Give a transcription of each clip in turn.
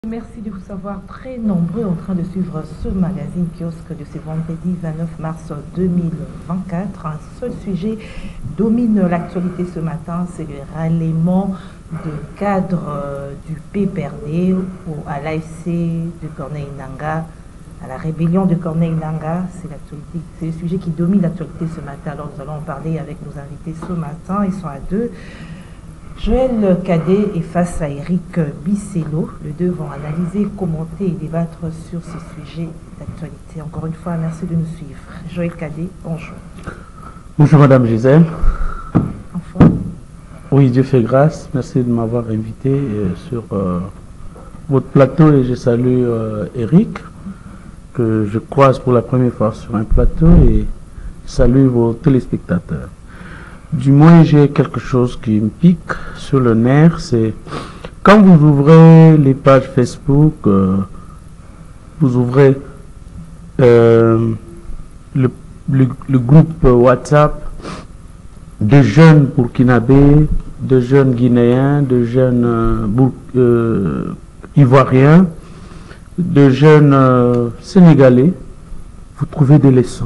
Merci de vous savoir très nombreux en train de suivre ce magazine kiosque de ce vendredi 29 mars 2024. Un seul sujet domine l'actualité ce matin, c'est le ralliement de cadres du PPRD à l'AFC de Corneille Nangaa, à la rébellion de Corneille Nangaa. C'est l'actualité, c'est le sujet qui domine l'actualité ce matin. Alors nous allons en parler avec nos invités ce matin. Ils sont à deux. Joël Cadet est face à Eric Bissello. Les deux vont analyser, commenter et débattre sur ce sujet d'actualité. Encore une fois, merci de nous suivre. Joël Cadet, bonjour. Bonjour Madame Gisèle. Enfin. Oui, Dieu fait grâce. Merci de m'avoir invité sur votre plateau et je salue Eric, que je croise pour la première fois sur un plateau, et je salue vos téléspectateurs. Du moins, j'ai quelque chose qui me pique sur le nerf, c'est quand vous ouvrez les pages Facebook, vous ouvrez le groupe WhatsApp de jeunes burkinabés, de jeunes guinéens, de jeunes ivoiriens, de jeunes sénégalais, vous trouvez des leçons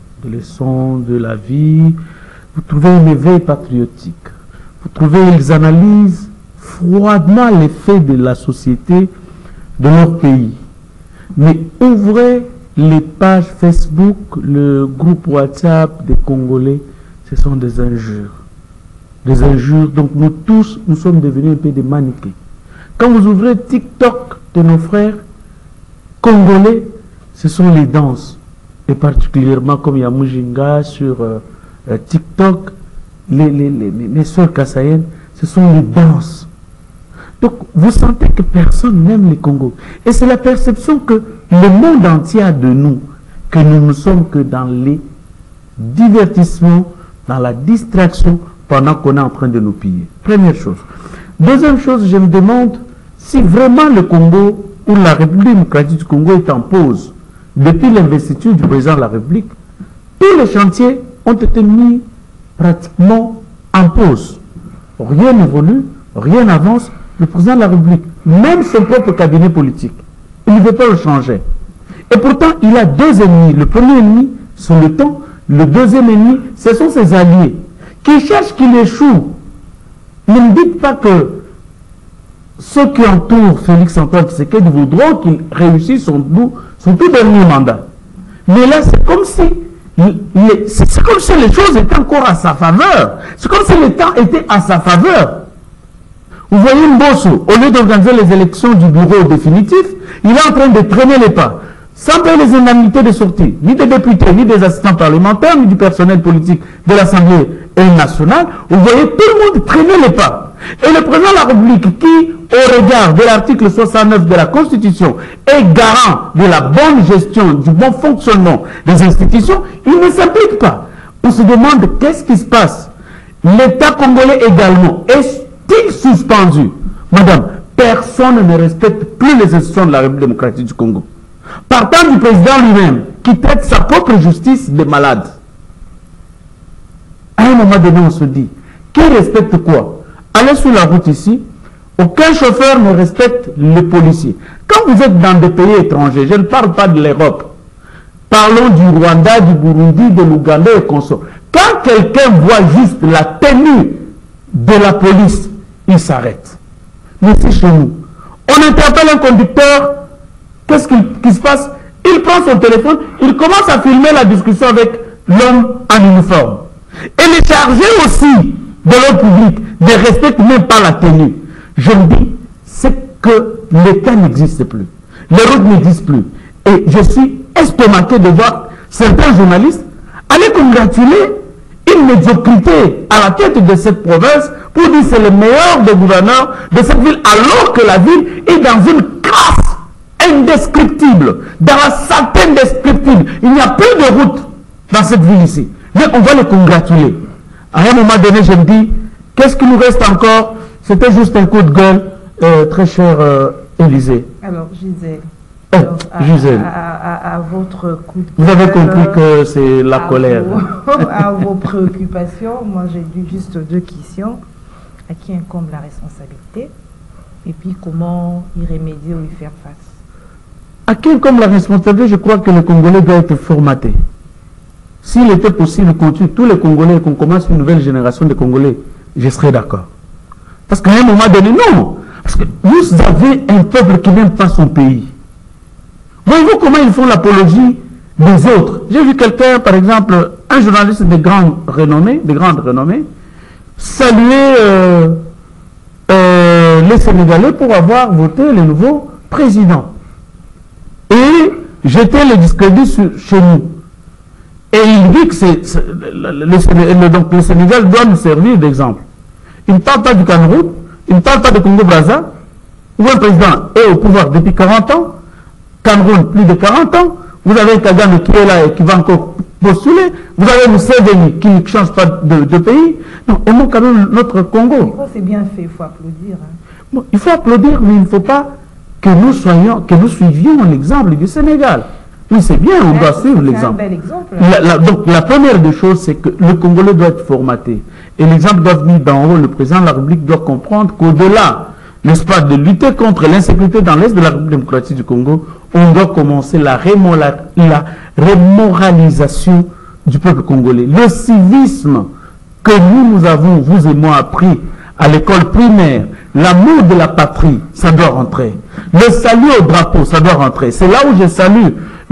de la vie. Vous trouvez une éveil patriotique. Vous trouvez, ils analysent froidement les faits de la société de leur pays. Mais ouvrez les pages Facebook, le groupe WhatsApp des Congolais, ce sont des injures. Des injures. Donc nous tous, nous sommes devenus un peu des maniqués. Quand vous ouvrez TikTok de nos frères congolais, ce sont les danses. Et particulièrement comme il y a Mujinga sur TikTok, mes soeurs kassayennes, ce sont les danses. Donc, vous sentez que personne n'aime les Congos. Et c'est la perception que le monde entier a de nous, que nous ne sommes que dans les divertissements, dans la distraction, pendant qu'on est en train de nous piller. Première chose. Deuxième chose, je me demande si vraiment le Congo, ou la République démocratique du Congo est en pause. Depuis l'investiture du président de la République, tous les chantiers ont été mis pratiquement en pause. Rien n'évolue, rien n'avance. Le président de la République, même son propre cabinet politique, il ne veut pas le changer. Et pourtant, il a deux ennemis. Le premier ennemi, c'est le temps. Le deuxième ennemi, ce sont ses alliés, qui cherchent qu'il échoue. Ne me dites pas que ceux qui entourent Félix-Antoine Tshisekedi voudront qu'il réussisse son tout dernier mandat. Mais là, c'est comme si les choses étaient encore à sa faveur. C'est comme si le temps était à sa faveur. Vous voyez Mbosso, au lieu d'organiser les élections du bureau définitif, il est en train de traîner les pas, sans payer les indemnités de sortie, ni des députés, ni des assistants parlementaires, ni du personnel politique de l'Assemblée nationale. Vous voyez tout le monde traîner les pas. Et le président de la République, qui, au regard de l'article 69 de la Constitution, est garant de la bonne gestion, du bon fonctionnement des institutions, il ne s'implique pas. On se demande qu'est-ce qui se passe. L'État congolais également est-il suspendu? Madame, personne ne respecte plus les institutions de la République démocratique du Congo. Partant du président lui-même, qui traite sa propre justice de malade. À un moment donné, on se dit, qui respecte quoi? Allez sur la route ici, aucun chauffeur ne respecte les policiers. Quand vous êtes dans des pays étrangers, je ne parle pas de l'Europe, parlons du Rwanda, du Burundi, de l'Ouganda et consorts. Quand quelqu'un voit juste la tenue de la police, il s'arrête. Mais c'est chez nous. On interpelle un conducteur, qu'est-ce qui se passe? Il prend son téléphone, il commence à filmer la discussion avec l'homme en uniforme. Et les chargés aussi de l'ordre public ne respectent même pas la tenue. Je me dis, c'est que l'État n'existe plus. Les routes n'existent plus. Et je suis estomaqué de voir certains journalistes aller congratuler une médiocrité à la tête de cette province pour dire que c'est le meilleur des gouverneurs de cette ville, alors que la ville est dans une crasse indescriptible, dans la saleté indescriptible. Il n'y a plus de route dans cette ville ici. Mais on va les congratuler. À un moment donné, je me dis, qu'est-ce qui nous reste encore? C'était juste un coup de gueule, très cher Élysée. Alors, Gisèle. Gisèle. À votre coup de gueule. Vous avez compris que c'est la colère. À vos préoccupations, moi j'ai juste deux questions. À qui incombe la responsabilité? Et puis comment y remédier ou y faire face? À qui comme la responsabilité, je crois que le Congolais doit être formaté. S'il était possible qu'on tue tous les Congolais et qu'on commence une nouvelle génération de Congolais, je serais d'accord. Parce qu'à un moment donné, non. Parce que vous avez un peuple qui n'aime pas son pays. Voyez-vous comment ils font l'apologie des autres? J'ai vu quelqu'un, par exemple, un journaliste de grande renommée, saluer les Sénégalais pour avoir voté le nouveau président. Et jeter le discrédit chez nous. Et il dit que donc le Sénégal doit nous servir d'exemple. Il ne parle pas du Cameroun, il ne parle pas de Congo-Brazza, où un président est au pouvoir depuis 40 ans, Cameroun plus de 40 ans, vous avez Kagame qui est là et qui va encore postuler, vous avez Museveni qui ne change pas de pays. Non, aimons quand même notre Congo. C'est bien fait, il faut applaudir. Hein. Bon, il faut applaudir, mais il ne faut pas que nous suivions l'exemple du Sénégal. Oui, c'est bien, on doit suivre l'exemple. C'est un bel exemple. Donc, la première des choses, c'est que le Congolais doit être formaté. Et l'exemple doit venir d'en haut. Le président de la République doit comprendre qu'au-delà, n'est-ce pas, de lutter contre l'insécurité dans l'Est de la République démocratique du Congo, on doit commencer la rémoralisation du peuple congolais. Le civisme que nous avons, vous et moi, appris à l'école primaire, l'amour de la patrie, ça doit rentrer. Le salut au drapeau, ça doit rentrer. C'est là où je salue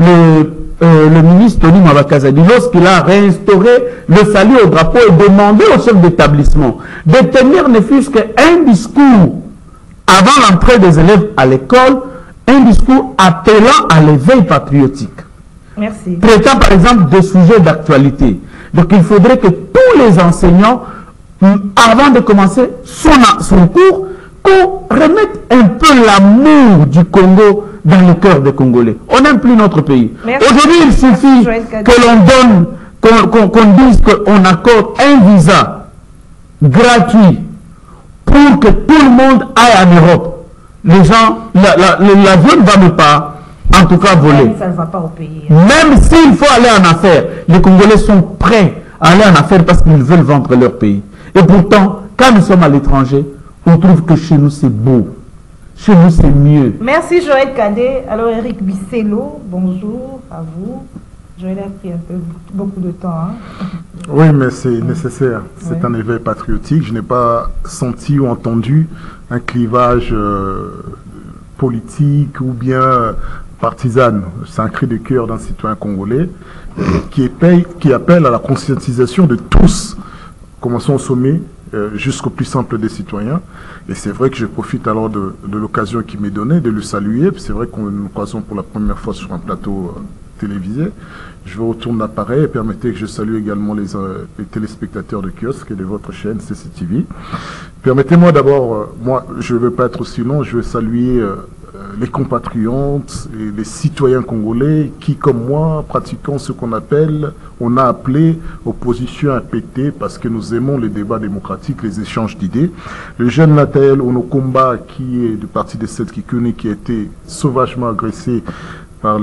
le ministre Tony Mabakazadi, lorsqu'il a réinstauré le salut au drapeau et demandé au chef d'établissement de tenir ne fût-ce qu'un discours avant l'entrée des élèves à l'école, un discours appelant à l'éveil patriotique. Merci. Traitant par exemple des sujets d'actualité. Donc il faudrait que tous les enseignants, avant de commencer son cours, qu'on remette un peu l'amour du Congo dans le cœur des Congolais. On n'aime plus notre pays. Aujourd'hui, il suffit que l'on donne, qu'on dise qu'on accorde un visa gratuit pour que tout le monde aille en Europe. Les gens, l'avion ne va même pas, en tout cas, voler. Ça ne va pas au pays. Même s'il faut aller en affaires, les Congolais sont prêts à aller en affaires parce qu'ils veulent vendre leur pays. Et pourtant, quand nous sommes à l'étranger, on trouve que chez nous c'est beau. Chez nous c'est mieux. Merci Joël Cadet. Alors Eric Bissello, bonjour à vous. Joël a pris beaucoup de temps. Hein? Oui, mais c'est nécessaire. C'est un éveil patriotique. Je n'ai pas senti ou entendu un clivage politique ou bien partisan. C'est un cri de cœur d'un citoyen congolais qui appelle à la conscientisation de tous. Commençons au sommet jusqu'au plus simple des citoyens. Et c'est vrai que je profite alors de l'occasion qui m'est donnée de le saluer. C'est vrai qu'on nous croisons pour la première fois sur un plateau télévisé. Je vous retourne l'appareil et permettez que je salue également les téléspectateurs de kiosque et de votre chaîne CCTV. Permettez-moi d'abord, moi je ne veux pas être aussi long, je veux saluer les compatriotes et les citoyens congolais qui, comme moi, pratiquons ce on a appelé opposition APT parce que nous aimons les débats démocratiques, les échanges d'idées. Le jeune Nathaël Onokomba, qui est du parti des 7 Kikuni, qui a été sauvagement agressé par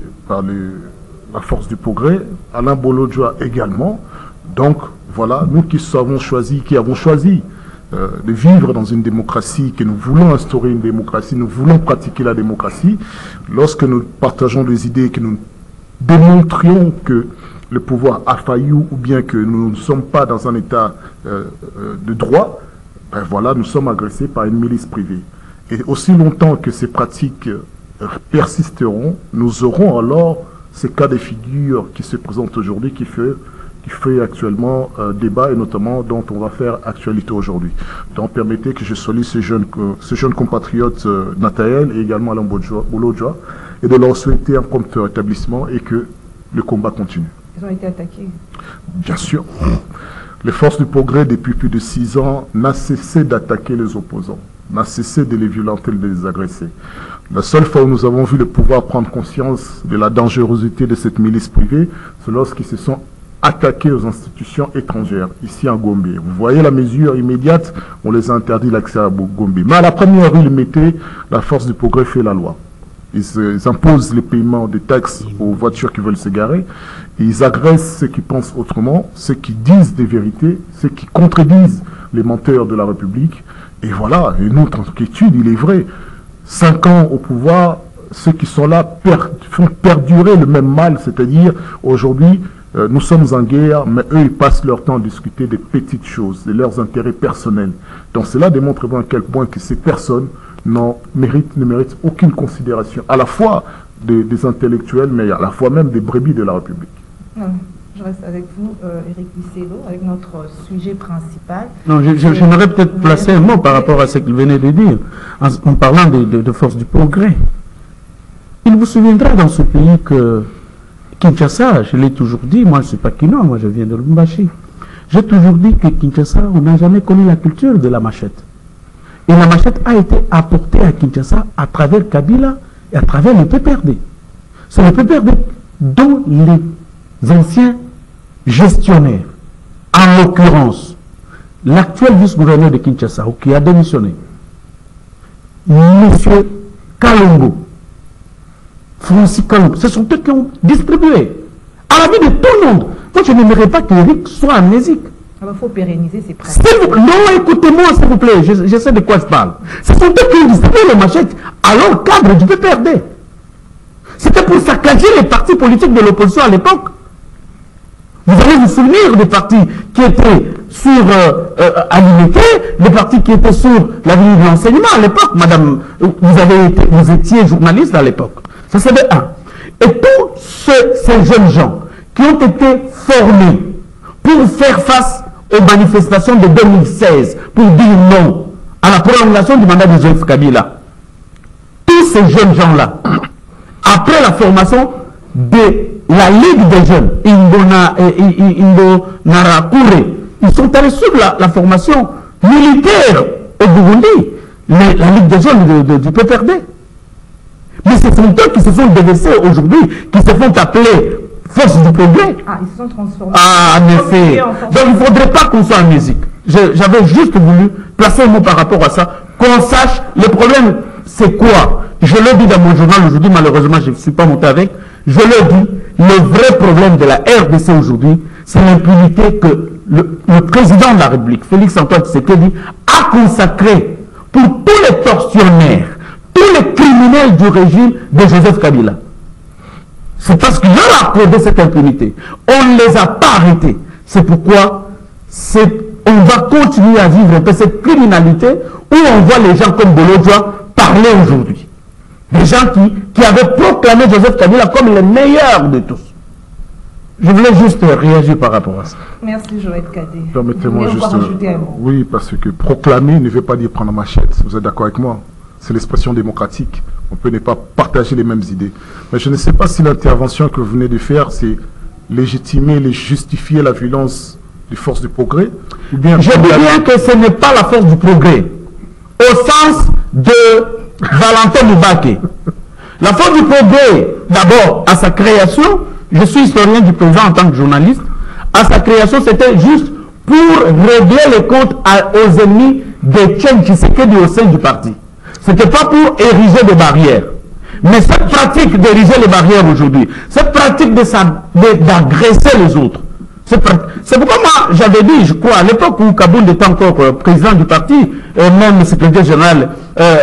la force du progrès, Alain Bolodjoa également. Donc, voilà, nous qui avons choisi de vivre dans une démocratie, que nous voulons instaurer une démocratie, nous voulons pratiquer la démocratie, lorsque nous partageons des idées, que nous démontrions que le pouvoir a failli ou bien que nous ne sommes pas dans un état de droit, ben voilà, nous sommes agressés par une milice privée. Et aussi longtemps que ces pratiques persisteront, nous aurons alors ces cas de figure qui se présentent aujourd'hui, qui fait actuellement débat et notamment dont on va faire actualité aujourd'hui. Donc permettez que je salue ce jeune compatriote Nathaël et également Alain Bolodjoa et de leur souhaiter un prompt rétablissement et que le combat continue. Ils ont été attaqués. Bien sûr. Les forces du progrès depuis plus de 6 ans n'ont cessé d'attaquer les opposants, n'ont cessé de les violenter, de les agresser. La seule fois où nous avons vu le pouvoir prendre conscience de la dangerosité de cette milice privée, c'est lorsqu'ils se sont attaqués aux institutions étrangères, ici en Gombe. Vous voyez la mesure immédiate, on les a interdit l'accès à Gombe. Mais à la première rue, ils mettaient, la force du progrès fait la loi. Ils imposent le paiement des taxes aux voitures qui veulent se garer. Et ils agressent ceux qui pensent autrement, ceux qui disent des vérités, ceux qui contredisent les menteurs de la République. Et voilà, une autre inquiétude, il est vrai. 5 ans au pouvoir, ceux qui sont là font perdurer le même mal, c'est-à-dire aujourd'hui, nous sommes en guerre, mais eux, ils passent leur temps à discuter des petites choses, de leurs intérêts personnels. Donc cela démontre bien à quel point que ces personnes ne méritent aucune considération, à la fois des intellectuels, mais à la fois même des brebis de la République. Je reste avec vous, Éric Bissello, avec notre sujet principal. Non, j'aimerais peut-être placer un mot par rapport à ce qu'il venait de dire, en parlant de force du progrès. Il vous souviendra dans ce pays que Kinshasa, je l'ai toujours dit, moi je ne suis pas Kinois, moi je viens de Lubumbashi. J'ai toujours dit que Kinshasa, on n'a jamais connu la culture de la machette. Et la machette a été apportée à Kinshasa à travers Kabila et à travers le PPRD. C'est le PPRD dont les anciens gestionnaire, en l'occurrence, l'actuel vice-gouverneur de Kinshasa, qui a démissionné, M. Kalongo, Francis Kalongo, ce sont eux qui ont distribué, à la vue de tout le monde. Moi, je n'aimerais pas qu'Éric soit amnésique. Il faut pérenniser ces pratiques. Non, écoutez-moi, s'il vous plaît, je sais de quoi je parle. Ce sont eux qui ont distribué les machettes à leur cadre du PPRD. C'était pour saccager les partis politiques de l'opposition à l'époque. Vous allez vous souvenir des partis qui étaient sur Alimité, des partis qui étaient sur l'avenue de l'enseignement à l'époque. Madame, vous étiez journaliste à l'époque. Ça, c'est de un. Et tous ces jeunes gens qui ont été formés pour faire face aux manifestations de 2016, pour dire non à la prolongation du mandat de Joseph Kabila, tous ces jeunes gens-là, après la formation de la Ligue des jeunes, ils sont allés suivre la formation militaire au Burundi, la Ligue des jeunes du PPRD. Mais ce sont eux qui se sont déversés aujourd'hui, qui se font appeler force du progrès. Ah, ils se sont transformés. Ah, en effet. Donc il ne faudrait pas qu'on soit en musique. J'avais juste voulu placer un mot par rapport à ça, qu'on sache le problème, c'est quoi. Je l'ai dit dans mon journal aujourd'hui, malheureusement, je ne suis pas monté avec. Je l'ai dit, le vrai problème de la RDC aujourd'hui, c'est l'impunité que le président de la République, Félix-Antoine Tshisekedi, a consacré pour tous les tortionnaires, tous les criminels du régime de Joseph Kabila. C'est parce qu'il a accordé cette impunité. On ne les a pas arrêtés. C'est pourquoi on va continuer à vivre un peu cette criminalité où on voit les gens comme Bolodjoa parler aujourd'hui. Des gens qui avaient proclamé Joseph Kabila comme le meilleur de tous. Je voulais juste réagir par rapport à ça. Merci Joël Cadet. Permettez-moi juste... rajouter un mot. Oui, parce que proclamer ne veut pas dire prendre machette. Vous êtes d'accord avec moi? C'est l'expression démocratique. On peut ne pas partager les mêmes idées. Mais je ne sais pas si l'intervention que vous venez de faire, c'est légitimer et justifier la violence des forces du progrès, ou bien... Je dis bien que ce n'est pas la force du progrès, au sens de Valentin Moubaké. La force du progrès, d'abord, à sa création, je suis historien du présent en tant que journaliste, à sa création, c'était juste pour régler les comptes aux ennemis de Tchèque Tshisekedi au sein du parti. Ce n'était pas pour ériger des barrières. Mais cette pratique d'ériger les barrières aujourd'hui, cette pratique d'agresser les autres, c'est pourquoi moi j'avais dit, je crois, à l'époque où Kaboul était encore président du parti, même secrétaire général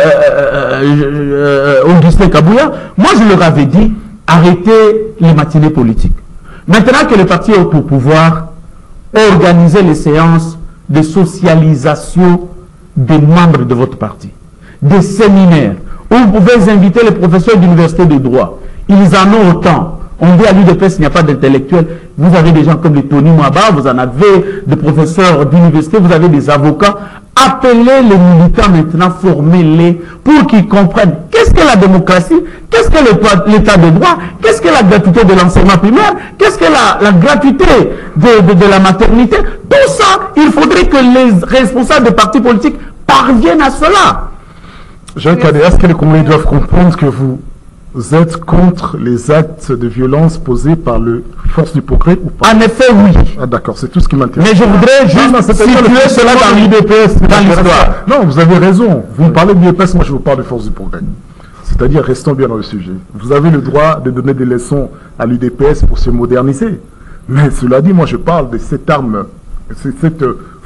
Augustin Kabouya, moi je leur avais dit, arrêtez les matinées politiques. Maintenant que le parti est au pouvoir, organisez les séances de socialisation des membres de votre parti, des séminaires, où vous pouvez inviter les professeurs d'université de droit. Ils en ont autant. On dit à l'UDPS, il n'y a pas d'intellectuels. Vous avez des gens comme les Tony Mwaba, vous en avez des professeurs d'université, vous avez des avocats. Appelez les militants maintenant, formez-les pour qu'ils comprennent qu'est-ce que la démocratie, qu'est-ce que l'état de droit, qu'est-ce que la gratuité de l'enseignement primaire, qu'est-ce que la gratuité de la maternité. Tout ça, il faudrait que les responsables des partis politiques parviennent à cela. Jacques Cadet, est-ce que les Congolais doivent comprendre que vous êtes contre les actes de violence posés par les forces du progrès ou pas? En effet, oui. Ah d'accord, c'est tout ce qui m'intéresse. Mais je voudrais juste situer cela dans l'UDPS, dans l'histoire. Non, vous avez raison. Vous me parlez de l'UDPS, moi je vous parle de forces du progrès. C'est-à-dire, restons bien dans le sujet. Vous avez le droit de donner des leçons à l'UDPS pour se moderniser. Mais cela dit, moi je parle de cette arme, cette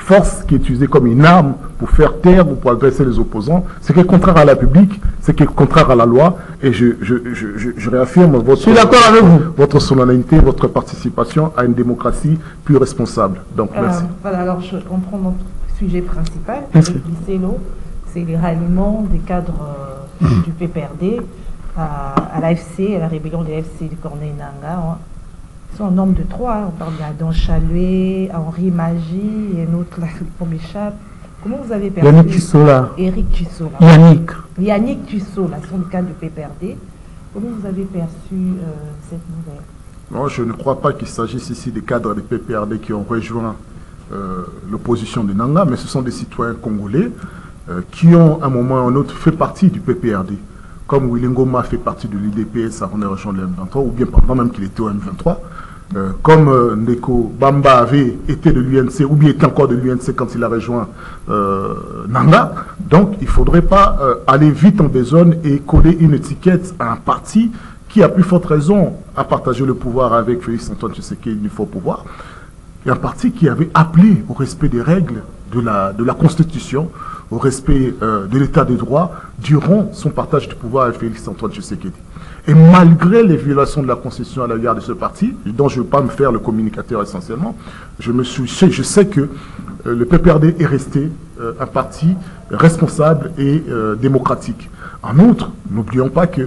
force qui est utilisée comme une arme pour faire taire ou pour agresser les opposants, c'est qui est contraire à la République, c'est qui est contraire à la loi, et je réaffirme votre solennité, votre participation à une démocratie plus responsable. Donc, merci. Voilà, alors je comprends notre sujet principal, c'est les ralliements des cadres du PPRD à l'AFC, à la rébellion des FC de Corneille-Nangaa. Ils sont au nombre de 3. On parle d'Adam Chaloué, Henri Magie, et un autre là, qui m'échappe. Comment vous avez perçu Yannick Tussola. Eric Tussola. Yannick Tussola, sont les cadres du PPRD. Comment vous avez perçu cette nouvelle? Non, je ne crois pas qu'il s'agisse ici des cadres des PPRD qui ont rejoint l'opposition de Nanga, mais ce sont des citoyens congolais qui ont, à un moment ou à un autre, fait partie du PPRD. Comme Willy Ngoma fait partie de l'UDPS avant de rejoindre le M23, ou bien pendant même qu'il était au M23, comme Ndeko Bamba avait été de l'UNC, ou bien était encore de l'UNC quand il a rejoint Nanga. Donc il ne faudrait pas aller vite en besogne et coller une étiquette à un parti qui a plus forte raison à partager le pouvoir avec Félix Antoine Tshisekedi du fort pouvoir. Et un parti qui avait appelé au respect des règles de la Constitution, au respect de l'état de droit, durant son partage du pouvoir avec Félix Antoine Tshisekedi. Et malgré les violations de la Constitution à l'égard de ce parti, dont je ne veux pas me faire le communicateur essentiellement, je sais que le PPRD est resté un parti responsable et démocratique. En outre, n'oublions pas que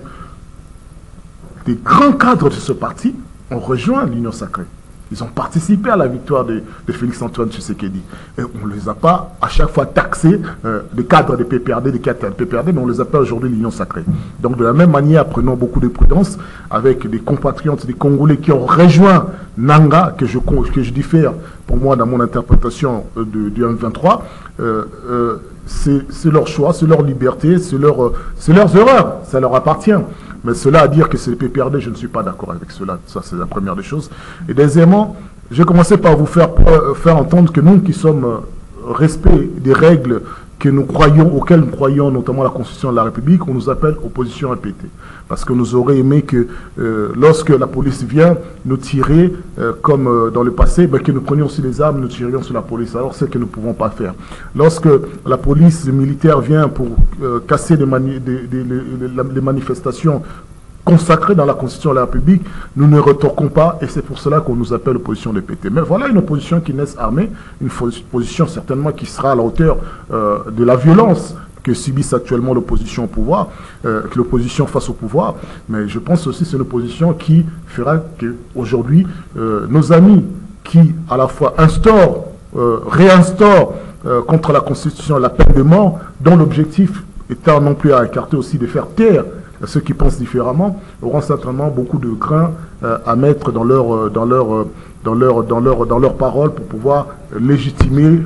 des grands cadres de ce parti ont rejoint l'Union sacrée. Ils ont participé à la victoire de Félix Antoine Tshisekedi. Et on ne les a pas à chaque fois taxés, des cadres des PPRD, des cadres des PPRD, mais on les appelle aujourd'hui l'Union sacrée. Donc de la même manière, prenons beaucoup de prudence avec des compatriotes, des Congolais qui ont rejoint Nanga, que je diffère pour moi dans mon interprétation du M23. C'est leur choix, c'est leur liberté, c'est leurs erreurs, ça leur appartient. Mais cela à dire que c'est le PPRD, je ne suis pas d'accord avec cela. Ça, c'est la première des choses. Et deuxièmement, je vais commencer par vous faire entendre que nous qui sommes respect des règles auxquelles nous croyons, notamment la Constitution de la République, on nous appelle opposition répétée. Parce que nous aurions aimé que lorsque la police vient nous tirer, comme dans le passé, que nous prenions aussi les armes, nous tirions sur la police. Alors c'est ce que nous ne pouvons pas faire. Lorsque la police militaire vient pour casser les manifestations consacrée dans la Constitution de la République, nous ne retorquons pas, et c'est pour cela qu'on nous appelle opposition répétée. Mais voilà une opposition qui naisse armée, une opposition certainement qui sera à la hauteur de la violence que subissent actuellement l'opposition au pouvoir, que l'opposition face au pouvoir. Mais je pense aussi que c'est une opposition qui fera qu'aujourd'hui, nos amis qui à la fois réinstaurent contre la Constitution la peine de mort, dont l'objectif étant non plus à écarter aussi de faire taire ceux qui pensent différemment, auront certainement beaucoup de grains à mettre dans leurs paroles pour pouvoir légitimer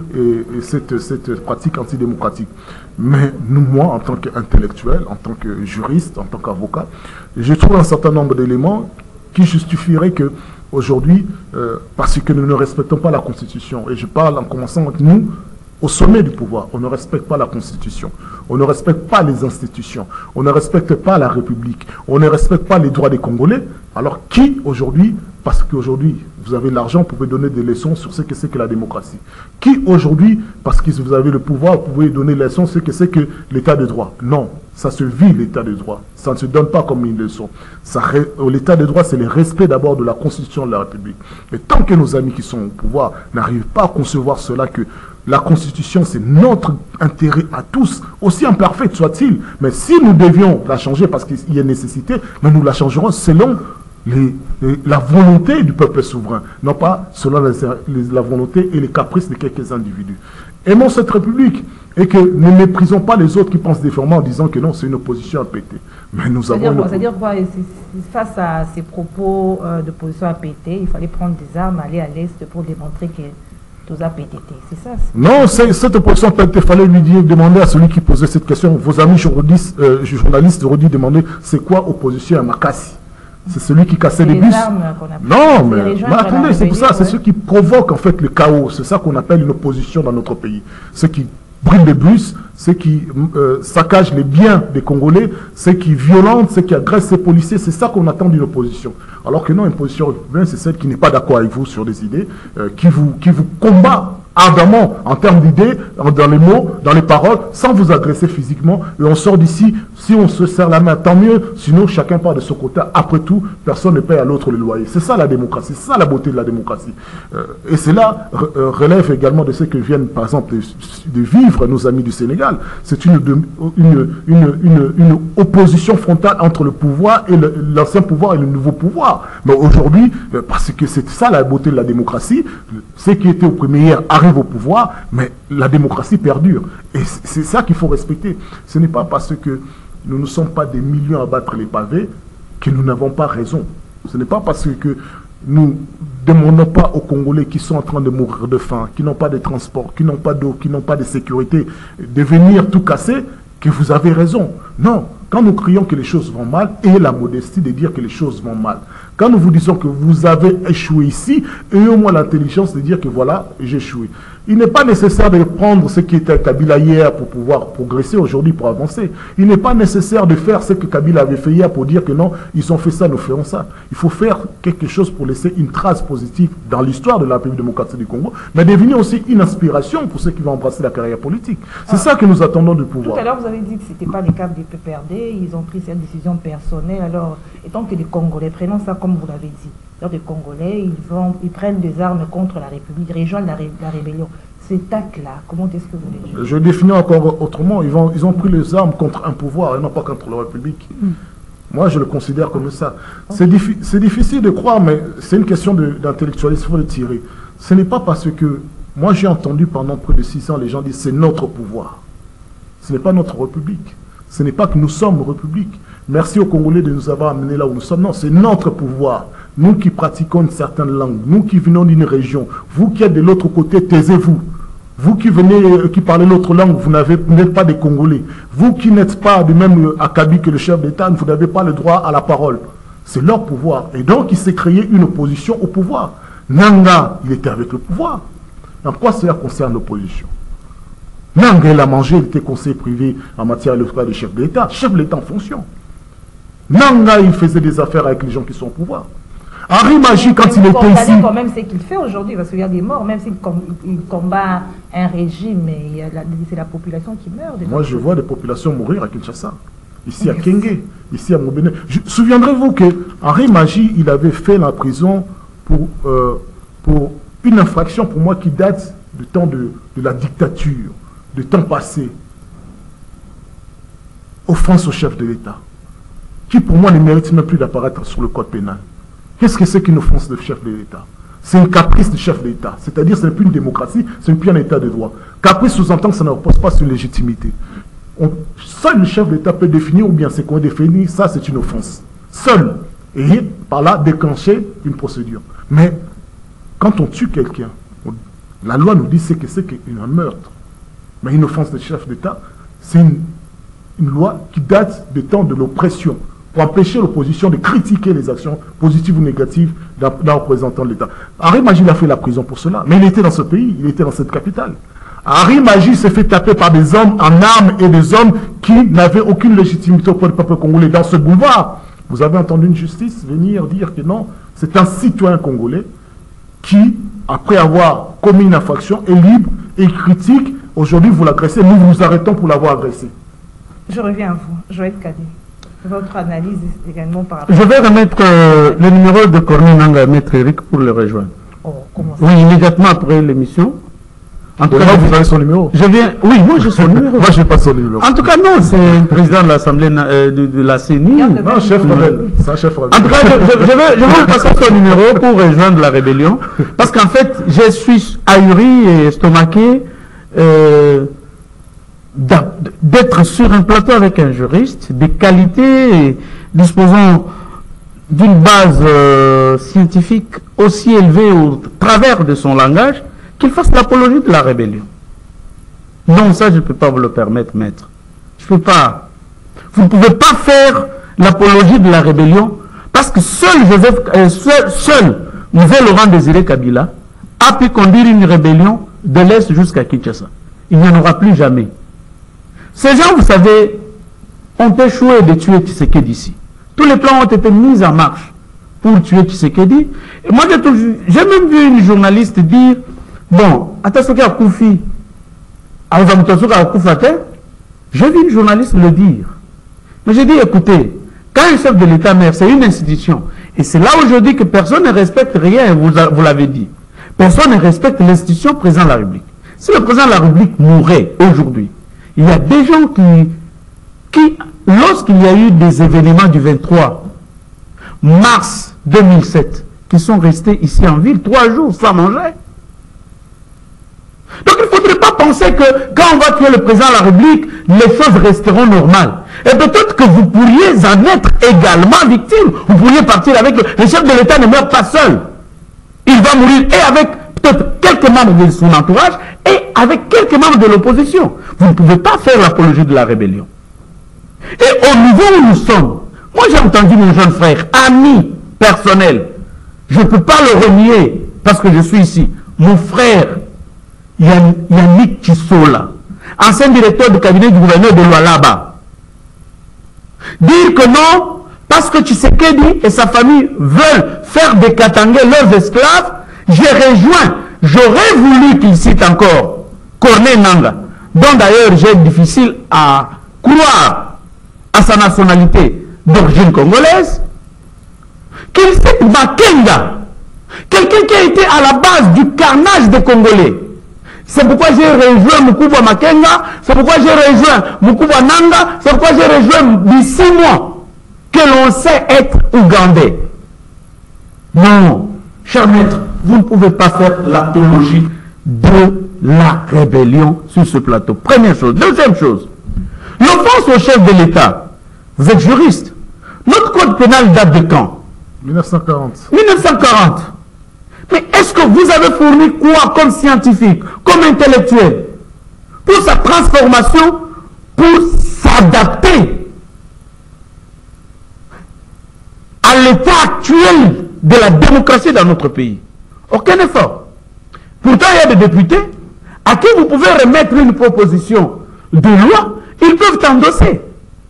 cette pratique antidémocratique. Mais moi, en tant qu'intellectuel, en tant que juriste, en tant qu'avocat, je trouve un certain nombre d'éléments qui justifieraient que aujourd'hui, parce que nous ne respectons pas la Constitution, et je parle en commençant avec nous, au sommet du pouvoir, on ne respecte pas la Constitution, on ne respecte pas les institutions, on ne respecte pas la République, on ne respecte pas les droits des Congolais. Alors qui aujourd'hui, parce qu'aujourd'hui vous avez l'argent, vous pouvez donner des leçons sur ce que c'est que la démocratie? Qui aujourd'hui, parce que vous avez le pouvoir, vous pouvez donner des leçons sur ce que c'est que l'état de droit? Non, ça se vit l'état de droit, ça ne se donne pas comme une leçon. L'état de droit, c'est le respect d'abord de la Constitution de la République. Mais tant que nos amis qui sont au pouvoir n'arrivent pas à concevoir cela, que la Constitution, c'est notre intérêt à tous, aussi imparfaite soit-il. Mais si nous devions la changer parce qu'il y a nécessité, mais nous la changerons selon la volonté du peuple souverain, non pas selon la volonté et les caprices de quelques individus. Aimons cette République et que ne méprisons pas les autres qui pensent différemment en disant que non, c'est une opposition à péter. Mais nous avons... C'est-à-dire quoi? Face à ces propos d'opposition à péter, il fallait prendre des armes, aller à l'Est pour démontrer que... C'est ça? Non, cette opposition, il fallait demander à celui qui posait cette question, vos amis journalistes auraient dû demander c'est quoi opposition à Makassi? C'est celui qui cassait les bus. Non, mais attendez, c'est pour ça, c'est ceux qui provoquent en fait le chaos. C'est ça qu'on appelle une opposition dans notre pays. Ceux qui brûlent les bus, ceux qui saccagent les biens des Congolais, ceux qui violentent, ceux qui agressent les policiers, c'est ça qu'on attend d'une opposition. Alors que non, une opposition républicaine, c'est celle qui n'est pas d'accord avec vous sur des idées, qui vous combat ardemment en termes d'idées, dans les mots, dans les paroles, sans vous agresser physiquement, et on sort d'ici, si on se serre la main, tant mieux, sinon chacun part de son côté. Après tout, personne ne paye à l'autre le loyer. C'est ça la démocratie, c'est ça la beauté de la démocratie. Et cela relève également de ce que viennent, par exemple, de vivre nos amis du Sénégal. C'est une opposition frontale entre le pouvoir et l'ancien pouvoir et le nouveau pouvoir. Mais aujourd'hui, parce que c'est ça la beauté de la démocratie, ceux qui étaient au premier hier arrivent au pouvoir, mais la démocratie perdure. Et c'est ça qu'il faut respecter. Ce n'est pas parce que nous ne sommes pas des millions à battre les pavés que nous n'avons pas raison. Ce n'est pas parce que nous ne demandons pas aux Congolais qui sont en train de mourir de faim, qui n'ont pas de transport, qui n'ont pas d'eau, qui n'ont pas de sécurité, de venir tout casser, que vous avez raison. Non. Quand nous crions que les choses vont mal, ayez la modestie de dire que les choses vont mal. Quand nous vous disons que vous avez échoué ici, ayez au moins l'intelligence de dire que voilà, j'ai échoué. Il n'est pas nécessaire de prendre ce qui était Kabila hier pour pouvoir progresser aujourd'hui, pour avancer. Il n'est pas nécessaire de faire ce que Kabila avait fait hier pour dire que non, ils ont fait ça, nous ferons ça. Il faut faire quelque chose pour laisser une trace positive dans l'histoire de la République démocratique du Congo, mais devenir aussi une inspiration pour ceux qui vont embrasser la carrière politique. C'est ça que nous attendons du pouvoir. Tout à l'heure, vous avez dit que ce n'était pas les cadres du PPRD, ils ont pris cette décision personnelle. Alors, étant que les Congolais, prenons ça comme vous l'avez dit, alors les Congolais, ils prennent des armes contre la République, rejoignent la rébellion. Cet acte-là, comment est-ce que vous les jugez? Je définis encore autrement. Ils ont pris les armes contre un pouvoir et non pas contre la République. Moi, je le considère comme ça. C'est difficile de croire, mais c'est une question d'intellectualisme, il faut le tirer. Ce n'est pas parce que, moi j'ai entendu pendant près de 6 ans, les gens disent c'est notre pouvoir. Ce n'est pas notre République. Ce n'est pas que nous sommes République. Merci aux Congolais de nous avoir amenés là où nous sommes. Non, c'est notre pouvoir. Nous qui pratiquons une certaine langue, nous qui venons d'une région, vous qui êtes de l'autre côté, taisez-vous. Vous qui venez, qui parlez l'autre langue, vous n'êtes pas des Congolais. Vous qui n'êtes pas du même acabit que le chef d'État, vous n'avez pas le droit à la parole. C'est leur pouvoir. Et donc, il s'est créé une opposition au pouvoir. Nanga, il était avec le pouvoir. En quoi cela concerne l'opposition? Nanga, il a mangé, il était conseiller privé en matière de chef de l'État. Chef de l'État en fonction. Nanga, il faisait des affaires avec les gens qui sont au pouvoir. Henri Magie, quand il était ici... quand même ce qu'il fait aujourd'hui, parce qu'il y a des morts, même s'il combat un régime, c'est la population qui meurt. Moi, je vois des populations mourir à Kinshasa, ici à Kenge, ici à Mobene. Souviendrez-vous que Henri Magie, il avait fait la prison pour une infraction, pour moi, qui date du temps de la dictature, du temps passé. Offense au chef de l'État, qui pour moi ne mérite même plus d'apparaître sur le code pénal. Qu'est-ce que c'est qu'une offense de chef de l'État? C'est une caprice du chef de l'État. C'est-à-dire que ce n'est plus une démocratie, ce n'est plus un État de droit. Caprice sous-entend que ça ne repose pas sur une légitimité. Seul le chef de l'État peut définir, ou bien c'est qu'on définit, ça c'est une offense. Seul. Et par là, déclencher une procédure. Mais quand on tue quelqu'un, la loi nous dit que c'est un meurtre. Mais une offense de chef d'État, c'est une loi qui date des temps de l'oppression, pour empêcher l'opposition de critiquer les actions positives ou négatives d'un représentant de l'État. Henri Magie a fait la prison pour cela, mais il était dans ce pays, il était dans cette capitale. Henri Magie s'est fait taper par des hommes en armes et des hommes qui n'avaient aucune légitimité auprès du peuple congolais. Dans ce boulevard, vous avez entendu une justice venir dire que non, c'est un citoyen congolais qui, après avoir commis une infraction, est libre et critique. Aujourd'hui, vous l'agressez, nous vous arrêtons pour l'avoir agressé. Je reviens à vous, Joël Kadé. Votre analyse également par rapport... Je vais remettre le numéro de Corneille Nanga à Maître Eric pour le rejoindre. Oh, comment ça? Oui, immédiatement après l'émission. En tout cas, vous avez son numéro? Oui, moi j'ai son numéro. Moi, je n'ai pas son numéro. En tout cas, non, c'est le président de l'Assemblée de la CENI. Non, chef rebelle. C'est un chef rebelle. En tout cas, je vais vous passer son numéro pour rejoindre la rébellion. Parce qu'en fait, je suis ahuri et estomaqué d'être sur un plateau avec un juriste de qualité, disposant d'une base scientifique aussi élevée au travers de son langage, qu'il fasse l'apologie de la rébellion. Non, ça je ne peux pas vous le permettre, maître. Je ne peux pas. Vous ne pouvez pas faire l'apologie de la rébellion parce que seul Nouvel Laurent Désiré Kabila a pu conduire une rébellion de l'Est jusqu'à Kinshasa. Il n'y en aura plus jamais. Ces gens, vous savez, ont échoué de tuer Tshisekedi ici. Tous les plans ont été mis en marche pour tuer Tshisekedi. Et moi, j'ai même vu une journaliste dire Bon, attention à Koufi, j'ai vu une journaliste le dire. Mais j'ai dit, écoutez, quand un chef de l'État meurt, c'est une institution. Et c'est là où je dis que personne ne respecte rien, vous l'avez dit. Personne ne respecte l'institution président de la République. Si le président de la République mourait aujourd'hui, il y a des gens qui lorsqu'il y a eu des événements du 23 mars 2007, qui sont restés ici en ville 3 jours sans manger. Donc il ne faudrait pas penser que quand on va tuer le président de la République, les choses resteront normales. Et peut-être que vous pourriez en être également victime. Vous pourriez partir avec le chef de l'État ne meurt pas seul. Il va mourir et avec peut-être quelques membres de son entourage et avec quelques membres de l'opposition. Vous ne pouvez pas faire l'apologie de la rébellion. Et au niveau où nous sommes, moi j'ai entendu mon jeune frère, ami personnel, je ne peux pas le renier parce que je suis ici, mon frère Yannick Tissola, ancien directeur du cabinet du gouverneur de Lualaba, dire que non, parce que Tshisekedi et sa famille veulent faire des Katangais leurs esclaves, j'aurais voulu qu'il cite encore Corneille Nangaa, dont d'ailleurs j'ai difficile à croire à sa nationalité d'origine congolaise, qu'il cite Makenga, quelqu'un qui a été à la base du carnage des Congolais. C'est pourquoi j'ai rejoint Mukubwa Makenga, c'est pourquoi j'ai rejoint Mukubwa Nangaa, c'est pourquoi j'ai rejoint Bisimwa, que l'on sait être ougandais. Non, cher maître, vous ne pouvez pas faire l'apologie de la rébellion sur ce plateau. Première chose. Deuxième chose, l'offense au chef de l'État. Vous êtes juriste. Notre code pénal date de quand? 1940. 1940. Mais est-ce que vous avez fourni quoi comme scientifique, comme intellectuel, pour sa transformation, pour s'adapter à l'état actuel de la démocratie dans notre pays? Aucun effort. Pourtant, il y a des députés à qui vous pouvez remettre une proposition de loi, ils peuvent endosser.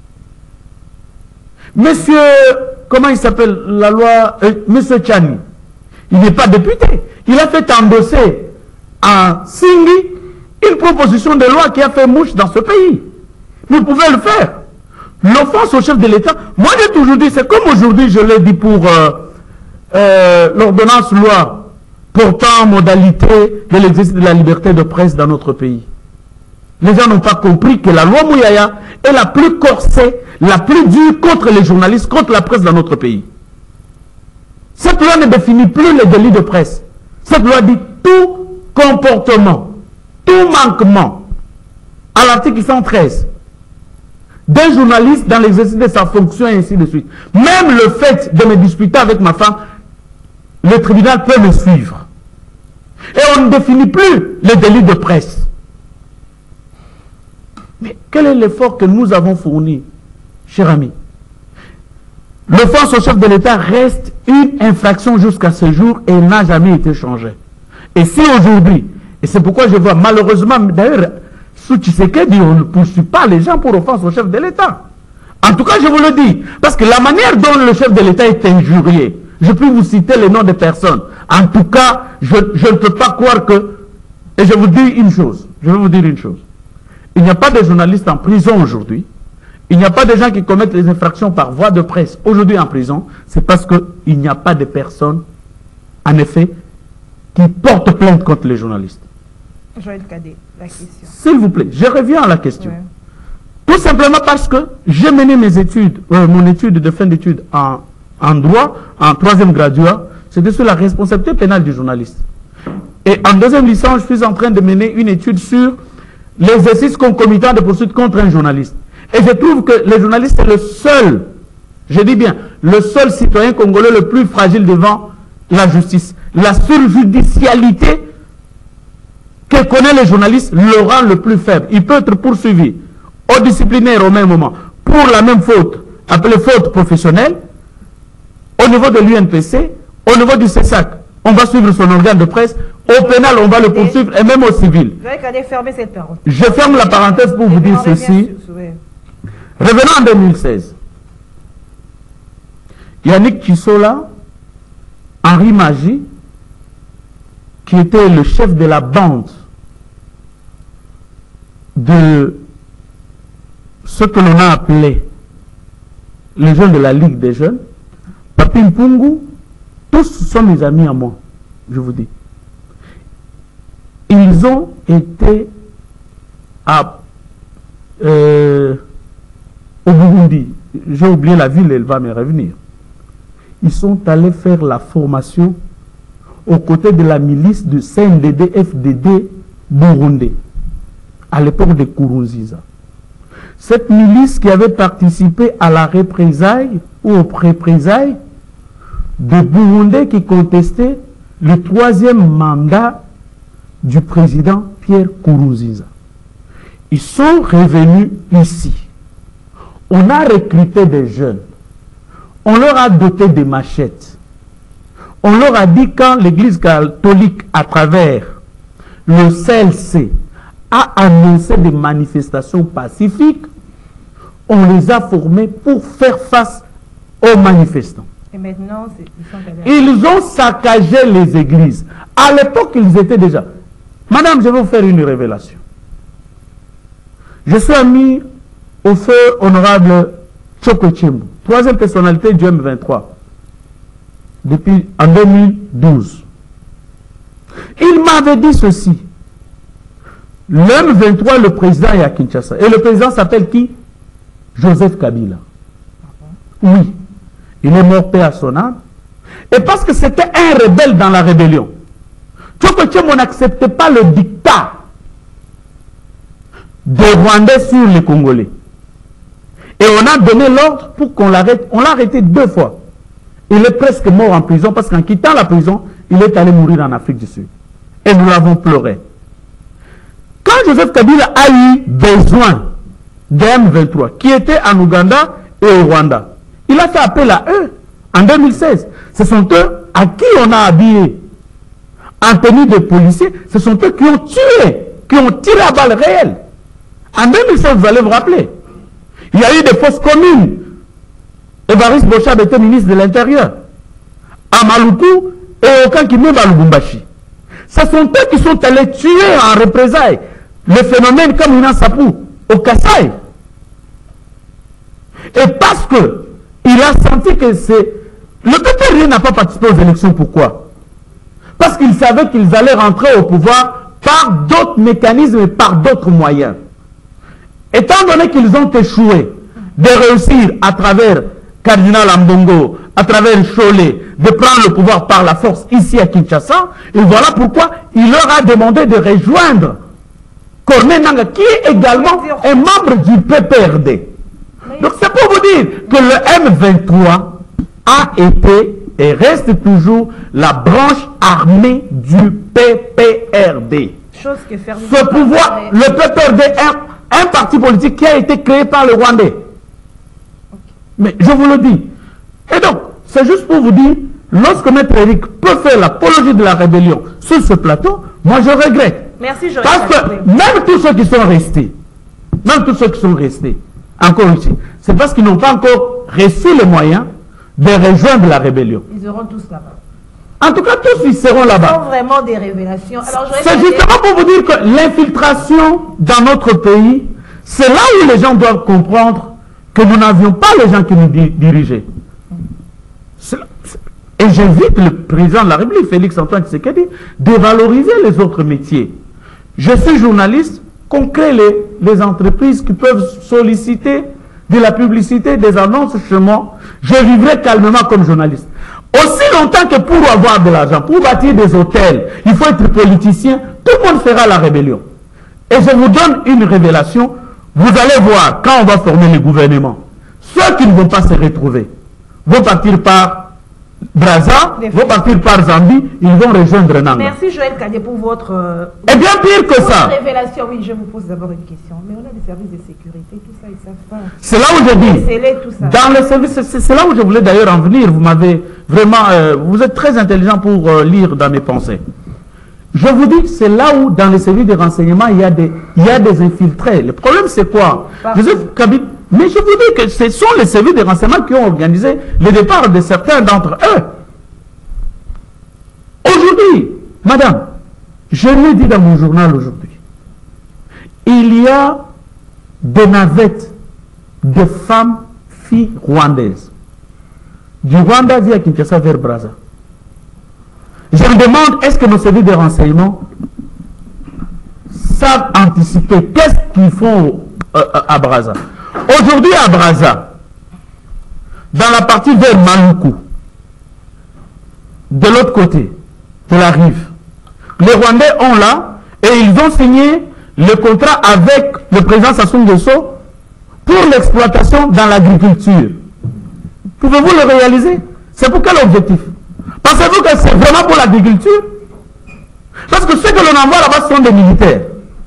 Monsieur, comment il s'appelle la loi, Monsieur Tchani, il n'est pas député. Il a fait endosser à Singhi une proposition de loi qui a fait mouche dans ce pays. Vous pouvez le faire. L'offense au chef de l'État, moi j'ai toujours dit, c'est comme aujourd'hui je l'ai dit pour l'ordonnance loi portant modalité de l'exercice de la liberté de presse dans notre pays. Les gens n'ont pas compris que la loi Mouyaya est la plus corsée, la plus dure contre les journalistes, contre la presse dans notre pays. Cette loi ne définit plus les délits de presse. Cette loi dit tout comportement, tout manquement, à l'article 113, d'un journaliste dans l'exercice de sa fonction et ainsi de suite. Même le fait de me disputer avec ma femme, le tribunal peut me suivre. Et on ne définit plus les délits de presse. Mais quel est l'effort que nous avons fourni, cher ami? L'offense au chef de l'État reste une infraction jusqu'à ce jour et n'a jamais été changée. Et si aujourd'hui, et c'est pourquoi je vois malheureusement, d'ailleurs, sous Tshisekedi, on ne poursuit pas les gens pour offense au chef de l'État. En tout cas, je vous le dis, parce que la manière dont le chef de l'État est injurié, je peux vous citer les noms des personnes. En tout cas, je ne peux pas croire que... Et je vous dis une chose, je vais vous dire une chose. Il n'y a pas de journalistes en prison aujourd'hui. Il n'y a pas de gens qui commettent les infractions par voie de presse aujourd'hui en prison. C'est parce qu'il n'y a pas de personnes, en effet, qui portent plainte contre les journalistes. Joël Cadet, la question. S'il vous plaît, je reviens à la question. Ouais. Tout simplement parce que j'ai mené mes études, mon étude de fin d'études en droit, en 3e graduat, c'était sur la responsabilité pénale du journaliste. Et en 2e licence, je suis en train de mener une étude sur l'exercice concomitant de poursuites contre un journaliste. Et je trouve que le journaliste est le seul, je dis bien, le seul citoyen congolais le plus fragile devant la justice. La surjudicialité que connaît le journaliste le rend le plus faible. Il peut être poursuivi au disciplinaire au même moment pour la même faute, appelée faute professionnelle, au niveau de l'UNPC, au niveau du CESAC. On va suivre son organe de presse. Au pénal, on va le poursuivre et même au civil. Je ferme la parenthèse pour vous dire ceci. Revenons en 2016. Yannick Tissola, Henri Magie, qui était le chef de la bande de ce que l'on a appelé les jeunes de la Ligue des jeunes, Papi Mpungu, tous sont mes amis à moi, je vous dis. Ils ont été au Burundi. J'ai oublié la ville, elle va me revenir. Ils sont allés faire la formation aux côtés de la milice du CNDD-FDD burundais, à l'époque de Nkurunziza. Cette milice qui avait participé à la représailles ou aux représailles de Burundais qui contestaient le 3e mandat du président Pierre Nkurunziza. Ils sont revenus ici. On a recruté des jeunes. On leur a doté des machettes. On leur a dit quand l'Église catholique, à travers le CLC, a annoncé des manifestations pacifiques, on les a formés pour faire face aux manifestants. Et maintenant, ils ont saccagé les églises. À l'époque, ils étaient déjà... Madame, je vais vous faire une révélation. Je suis ami au feu honorable Tchoko Tchembo, 3e personnalité du M23, depuis en 2012. Il m'avait dit ceci. Le M23, le président est à Kinshasa. Et le président s'appelle qui? Joseph Kabila. Oui. Il est mort paix à son âme. Et parce que c'était un rebelle dans la rébellion. Tchoko Tchembo n'acceptait pas le dictat des Rwandais sur les Congolais. Et on a donné l'ordre pour qu'on l'arrête. On l'a arrêté 2 fois. Il est presque mort en prison parce qu'en quittant la prison, il est allé mourir en Afrique du Sud. Et nous l'avons pleuré. Quand Joseph Kabila a eu besoin des M23, qui étaient en Ouganda et au Rwanda, il a fait appel à eux en 2016. Ce sont eux à qui on a habillé en tenue de policiers. Ce sont eux qui ont tué, qui ont tiré à balles réelles. En 2016, vous allez vous rappeler, il y a eu des fausses communes. Évariste Bochab était ministre de l'Intérieur. À Maluku et au Kankimé à Lubumbashi. Ce sont eux qui sont allés tuer en représailles le phénomène comme Ina Sapou au Kassai. Et parce que il a senti que c'est... Le PPRD n'a pas participé aux élections. Pourquoi? Parce qu'ils savaient qu'ils allaient rentrer au pouvoir par d'autres mécanismes et par d'autres moyens. Étant donné qu'ils ont échoué de réussir à travers Cardinal Ambongo, à travers Cholet, de prendre le pouvoir par la force ici à Kinshasa, et voilà pourquoi il leur a demandé de rejoindre Corneille Nangaa, qui est également un membre du PPRD. Donc c'est pour vous dire que le M23 a été et reste toujours la branche armée du PPRD. Ce pouvoir, le PPRD est un parti politique qui a été créé par le Rwandais. Okay. Mais je vous le dis. Et donc, c'est juste pour vous dire, lorsque Maître Eric peut faire l'apologie de la rébellion sur ce plateau, moi je regrette. Merci, Joël. Parce que même tous ceux qui sont restés, encore ici, c'est parce qu'ils n'ont pas encore reçu les moyens de rejoindre la rébellion. Ils auront tous là-bas. En tout cas, tous ils seront là-bas. Ce sont vraiment des révélations. C'est justement pour vous dire que l'infiltration dans notre pays, c'est là où les gens doivent comprendre que nous n'avions pas les gens qui nous dirigeaient. Et j'invite le président de la République, Félix Antoine Tshisekedi, de valoriser les autres métiers. Je suis journaliste, qu'on crée les entreprises qui peuvent solliciter de la publicité, des annonces chez moi. Je vivrai calmement comme journaliste. Aussi longtemps que pour avoir de l'argent, pour bâtir des hôtels, il faut être politicien, tout le monde fera la rébellion. Et je vous donne une révélation, vous allez voir, quand on va former le gouvernement, ceux qui ne vont pas se retrouver vont partir par Brazza, vont partir par Zambie, ils vont rejoindre Nangaa. Merci Joël Kadé pour votre... Et bien pire que ça. Révélation, oui, je vous pose d'abord une question. Mais on a des services de sécurité, tout ça, ils savent pas. C'est là où je dis. Dans les services, c'est là où je voulais d'ailleurs en venir. Vous m'avez vraiment... vous êtes très intelligent pour lire dans mes pensées. Je vous dis que c'est là où, dans les services de renseignement, il y a des infiltrés. Le problème, c'est quoi? Joseph Kabila... Mais je vous dis que ce sont les services de renseignement qui ont organisé le départ de certains d'entre eux. Aujourd'hui, madame, Je l'ai dit dans mon journal aujourd'hui. Il y a des navettes de femmes, filles rwandaises. Du Rwanda via Kinshasa vers Brazza. Je me demande, est-ce que nos services de renseignement savent anticiper qu'est-ce qu'ils font à Brazza? Aujourd'hui à Brazza, dans la partie vers Maluku, de l'autre côté de la rive, les Rwandais ont là et ils ont signé le contrat avec le président Sassou Nguesso pour l'exploitation dans l'agriculture. Pouvez-vous le réaliser? C'est pour quel objectif? Pensez-vous que c'est vraiment pour l'agriculture? Parce que ceux que l'on envoie là-bas sont des militaires.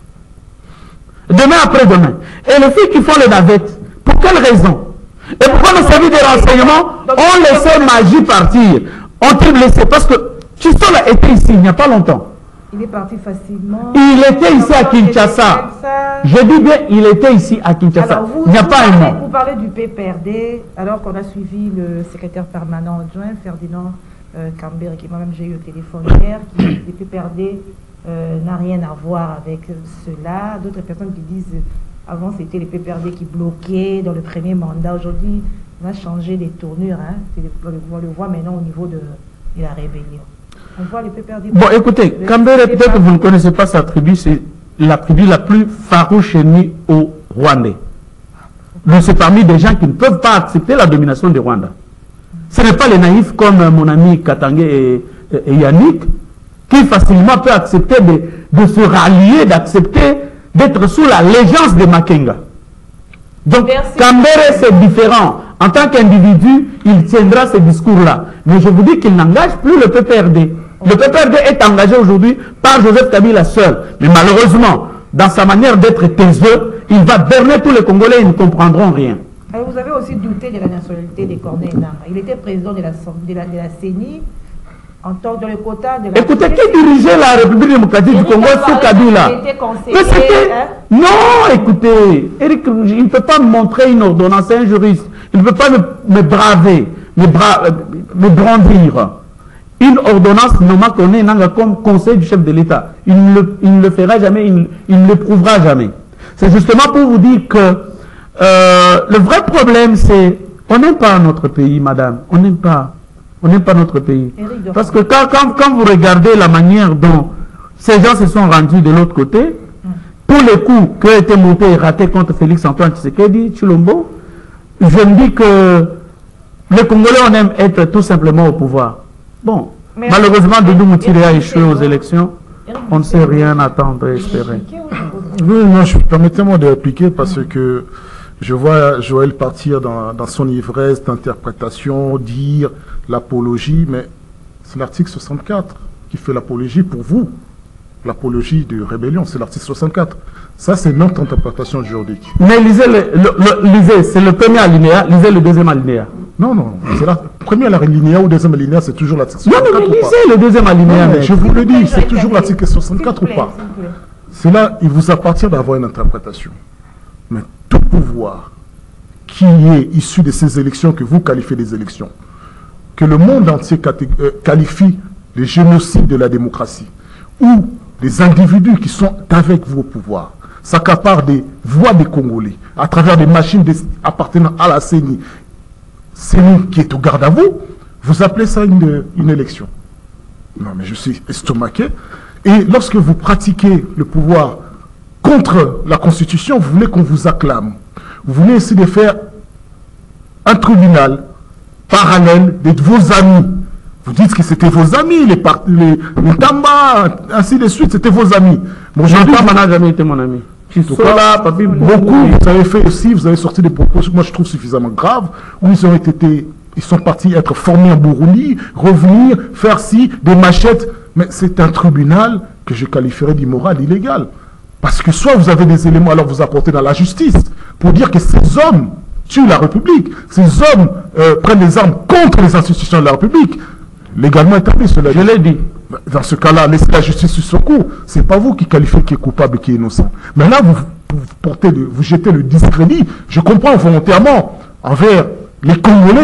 Demain après-demain. Et les filles qui font les navettes, pour quelle raison? Et pourquoi nos services de renseignement ont laissé Magie partir? Ont-ils laissé? Parce que Tchisol a été ici il n'y a pas longtemps. Il est parti facilement. Il était ici à Kinshasa. Je dis bien, il était ici à Kinshasa. Alors il n'y a pas un mot. Vous parlez du PPRD, alors qu'on a suivi le secrétaire permanent adjoint, Ferdinand Kambere, qui moi-même j'ai eu au téléphone hier, qui dit que le PPRD n'a rien à voir avec cela. D'autres personnes qui disent avant c'était les PPRD qui bloquaient dans le premier mandat. Aujourd'hui, on a changé les tournures. Hein. On le voit maintenant au niveau de la rébellion. On voit les PPRD. Bon, écoutez, Kambere, peut-être que vous ne connaissez pas sa tribu, c'est la tribu la plus farouche ennemie au Rwandais. Donc c'est parmi des gens qui ne peuvent pas accepter la domination du Rwanda. Ce n'est pas les naïfs comme mon ami Katangé et Yannick, qui facilement peut accepter de se rallier, d'accepter d'être sous l'allégeance de Makenga. Donc Kambere c'est différent. En tant qu'individu, il tiendra ce discours-là. Mais je vous dis qu'il n'engage plus le PPRD. Le PPRD est engagé aujourd'hui par Joseph Kabila seul. Mais malheureusement, dans sa manière d'être taiseux, il va berner tous les Congolais et ils ne comprendront rien. Alors vous avez aussi douté de la nationalité de Corneille Nangaa. Il était président de la CENI en tant que le quota de la... Écoutez, qui dirigeait la République démocratique du Congo sous Kabila? Mais c'était... Non, écoutez, Eric, il ne peut pas me montrer une ordonnance, c'est un juriste. Il ne peut pas me braver, me brandir. Une ordonnance nommant Corneille Nangaa comme conseil du chef de l'État. Il ne le fera jamais, il ne le prouvera jamais. C'est justement pour vous dire que le vrai problème, c'est on n'aime pas notre pays, madame. On n'aime pas notre pays. Parce que quand vous regardez la manière dont ces gens se sont rendus de l'autre côté, tous les coups qui ont été montés et ratés contre Félix Antoine Tshisekedi, Chilombo, je me dis que les Congolais, on aime être tout simplement au pouvoir. Bon, mais malheureusement, Doudou Moutiri a échoué aux élections. On ne sait rien attendre et espérer. Oui, non, permettez-moi de répliquer parce que je vois Joël partir dans son ivresse d'interprétation, dire l'apologie, mais c'est l'article 64 qui fait l'apologie pour vous. L'apologie de rébellion, c'est l'article 64. Ça, c'est notre interprétation juridique. Mais lisez, c'est le premier alinéa, lisez le deuxième alinéa. Non, c'est la première alinéa ou deuxième alinéa, c'est toujours l'article 64. Non, mais lisez le deuxième alinéa. Non, je vous le dis, c'est toujours l'article 64 ou pas. C'est là, il vous appartient d'avoir une interprétation. Mais tout pouvoir qui est issu de ces élections que vous qualifiez des élections, que le monde entier qualifie de génocide de la démocratie, ou les individus qui sont avec vous au pouvoir, s'accaparent des voix des Congolais à travers des machines appartenant à la CENI, CENI qui est au garde à vous, vous appelez ça une élection. Non, mais je suis estomaqué. Et lorsque vous pratiquez le pouvoir contre la Constitution, vous voulez qu'on vous acclame. Vous voulez essayer de faire un tribunal parallèle de vos amis. Vous dites que c'était vos amis, les Tamba, ainsi de suite, c'était vos amis. Bon, Tamba n'a jamais été mon ami. Beaucoup, vous avez fait aussi, vous avez sorti des propos, moi je trouve suffisamment graves, où ils sont partis être formés en Burundi, revenir, faire des machettes. Mais c'est un tribunal que je qualifierais d'immoral, d'illégal. Parce que soit vous avez des éléments, alors vous apportez dans la justice, pour dire que ces hommes tuent la République, ces hommes prennent les armes contre les institutions de la République. Légalement établi, cela. Je l'ai dit. Dans ce cas-là, laissez la justice sur son cours. Ce n'est pas vous qui qualifiez qui est coupable et qui est innocent. Mais là, vous jetez le discrédit, je comprends volontairement, envers les Congolais,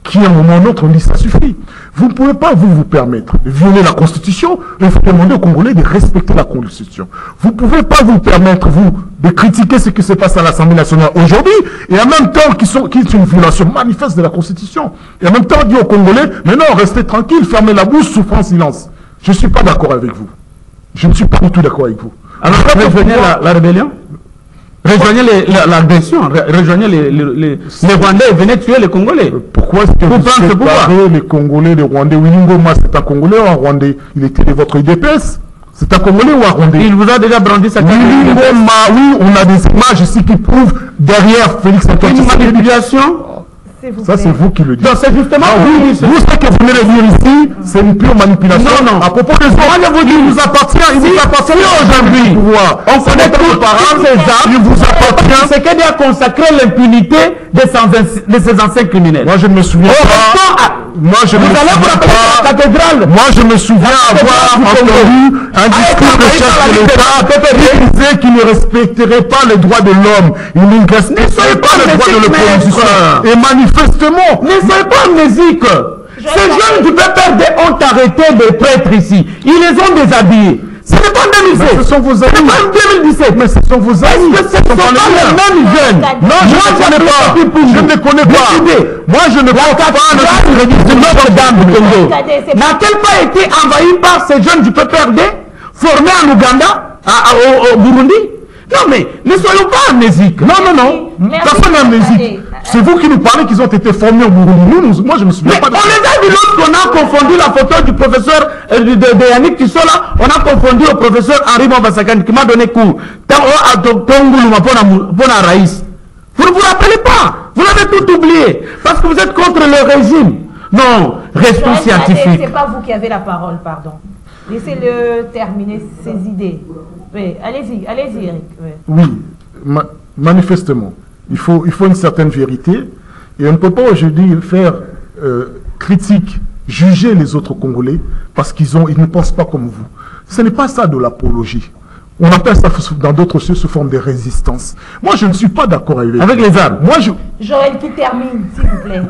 qui à un moment ou autre on dit ça suffit. Vous ne pouvez pas vous permettre de violer la Constitution et vous demander aux Congolais de respecter la Constitution. Vous ne pouvez pas vous permettre, vous, de critiquer ce qui se passe à l'Assemblée nationale aujourd'hui et en même temps qui est une violation manifeste de la Constitution. Et en même temps dire aux Congolais, mais non, restez tranquille, fermez la bouche, souffrez en silence. Je ne suis pas d'accord avec vous. Je ne suis pas du tout d'accord avec vous. Alors, rejoignez la rébellion, rejoignez l'agression, rejoignez les Rwandais et venez tuer les Congolais. Pourquoi est-ce que vous séparez les Congolais, les Rwandais? Willy Ngoma, c'est un Congolais ou un Rwandais? Il était de votre UDPS. C'est un Congolais ou un Rwandais? Il vous a déjà brandi sa carte. Willy Ngoma, oui, on a des images ici qui prouvent derrière Félix Antoine. Une manipulation. Ça, c'est vous qui le dites. Donc, c'est justement vous ce que vous venez de dire ici, c'est une pure manipulation. Non. À propos des autres, il vous appartient aujourd'hui. On connaît tous ces armes. Il vous appartient. C'est qu'elle a consacré l'impunité de ces anciens criminels. Moi, je ne me souviens pas. Moi, je me souviens avoir entendu un discours de chef de l'État qui disait qu'il ne respecterait pas les droits de l'homme. Il ne respecterait pas les droits de l'opposition. Et manifestement, ne soyez pas amnésiques. Ces jeunes du PPRD ont arrêté de prêtres ici. Ils les ont déshabillés. Ce n'est pas en 2016. Ce sont vos amis. Ce n'est pas en 2017. Mais ce sont vos amis. Est-ce que ce ne sont pas les mêmes jeunes? Non, je ne connais pas. Je ne les connais pas. Moi, je ne pense pas de Notre-Dame du Congo n'a-t-elle pas été envahie par ces jeunes du PPRD formés en Ouganda, au Burundi? Non, mais ne soyons pas amnésiques. Non. Personne n'est amnésique. C'est vous qui nous parlez qu'ils ont été formés au Burundi. Moi, je ne me souviens pas de ça. On les a vus lorsqu'on a confondu la photo du professeur de Yannick Tissola, on a confondu au professeur Henri Mambasakani qui m'a donné cours. Vous ne vous rappelez pas. Vous l'avez tout oublié. Parce que vous êtes contre le régime. Non, restons scientifiques. C'est pas vous qui avez la parole, pardon. Laissez-le terminer ses idées. Oui, allez-y, Eric. Oui, manifestement. Il faut une certaine vérité. Et on ne peut pas aujourd'hui faire critique, juger les autres Congolais parce qu'ils ne pensent pas comme vous. Ce n'est pas ça de l'apologie. On appelle ça dans d'autres cieux sous forme de résistance. Moi, je ne suis pas d'accord avec les armes. Joël qui termine, s'il vous plaît.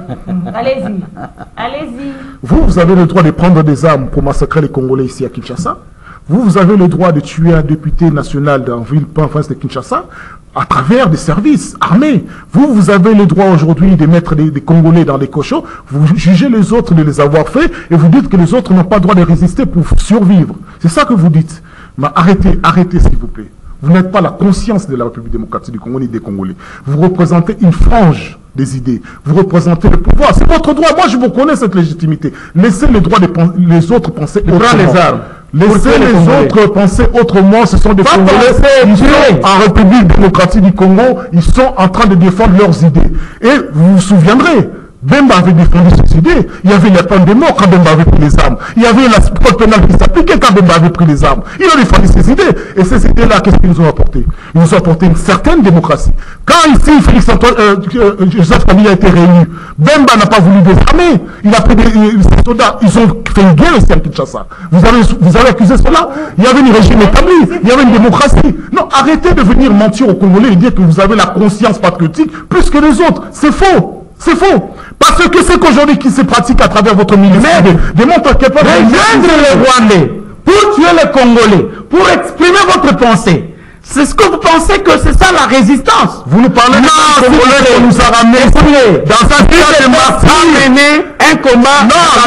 Allez-y. Vous avez le droit de prendre des armes pour massacrer les Congolais ici à Kinshasa. Vous avez le droit de tuer un député national dans la ville province de Kinshasa à travers des services armés. Vous avez le droit aujourd'hui de mettre des Congolais dans des cochons. Vous jugez les autres de les avoir fait et vous dites que les autres n'ont pas le droit de résister pour survivre. C'est ça que vous dites. Mais arrêtez s'il vous plaît. Vous n'êtes pas la conscience de la République démocratique du Congo ni des Congolais. Vous représentez une frange des idées. Vous représentez le pouvoir. C'est votre droit. Moi, je vous connais cette légitimité. Laissez les autres penser autrement. Les armes. Laissez les autres penser autrement. Ce sont des Congolais. Ils sont en République démocratique du Congo. Ils sont en train de défendre leurs idées. Et vous vous souviendrez, Bemba avait défendu ses idées. Il y avait la peine de mort quand Bemba avait pris les armes. Il y avait la code pénale qui s'appliquait quand Bemba avait pris les armes. Il a défendu ses idées. Et ces idées-là, qu'est-ce qu'ils nous ont apporté? Ils nous ont apporté une certaine démocratie. Quand ici, Félix Antoine, Joseph Kabila a été réélu, Bemba n'a pas voulu désarmer. Il a pris des soldats. Ils ont fait une guerre ici à Kinshasa. Vous avez accusé cela? Il y avait un régime établi. Il y avait une démocratie. Non, arrêtez de venir mentir aux Congolais et dire que vous avez la conscience patriotique plus que les autres. C'est faux. C'est faux. Parce que c'est qu'aujourd'hui qui se pratique à travers votre ministère démontre à quel point rejoindre les Rwandais pour tuer les Congolais, pour exprimer votre pensée. C'est ce que vous pensez que c'est ça la résistance? Vous nous parlez de Congolais qu'on nous a ramenés dans un pays de masse mener un combat.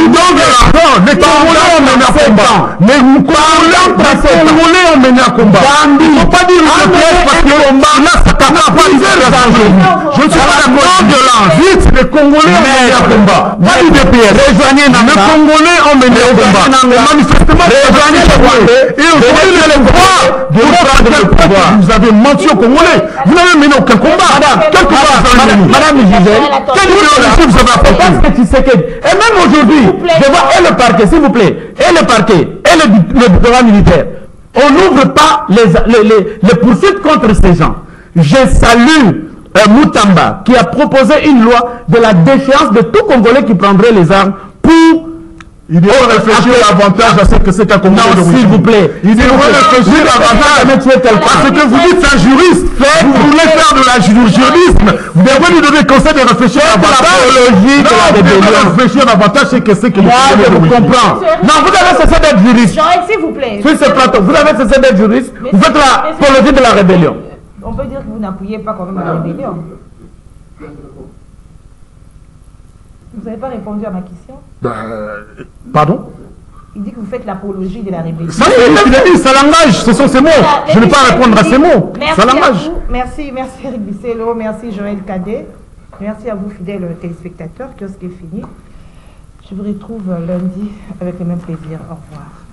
Non, les Congolais ont mené un combat. Mais les Congolais ont mené un combat. Il ne faut pas dire parce que le combat là, ça n'a pas je ne suis pas d'accord de violence. Vite, les Congolais ont mené un combat. Pas l'UDPS. Rejoignez les Congolais ont mené un combat. Manifestement, rejoignez les Congolais. Et aujourd'hui, les droits de votre vous avez menti aux Congolais. Vous n'avez mené aucun combat. Madame Gisèle, quelle idéologie vous avez apporté? Et même aujourd'hui, devant le parquet, s'il vous plaît, et le parquet, et le gouvernement militaire, on n'ouvre pas les poursuites contre ces gens. Je salue Moutamba qui a proposé une loi de la déchéance de tout Congolais qui prendrait les armes pour Il devrait réfléchir davantage à ce que c'est qu'un Congolais Non, d'origine. s'il vous plaît. Il devrait réfléchir davantage parce que vous dites c'est un juriste. Vous voulez faire de la jurisme. Vous devez lui donner le conseil de réfléchir davantage. L'apologie de la Vous devez rébellion. réfléchir davantage à ce que c'est que Moi, je vous comprends. Non, vous avez cessé d'être juriste. Joël, s'il vous plaît. Sur ce plateau, vous avez cessé d'être juriste. Vous faites l'apologie de la rébellion. On peut dire que vous n'appuyez pas quand même à la rébellion. Vous n'avez pas répondu à ma question. Pardon? Il dit que vous faites l'apologie de la rébellion. Ça, il a dit, ça l'engage, ce sont ses mots. Je ne vais pas répondre à ces mots. Merci Ça l'engage. Merci Eric Bissello, merci Joël Cadet. Merci à vous, fidèles téléspectateurs. Kiosque est fini. Je vous retrouve lundi avec le même plaisir. Au revoir.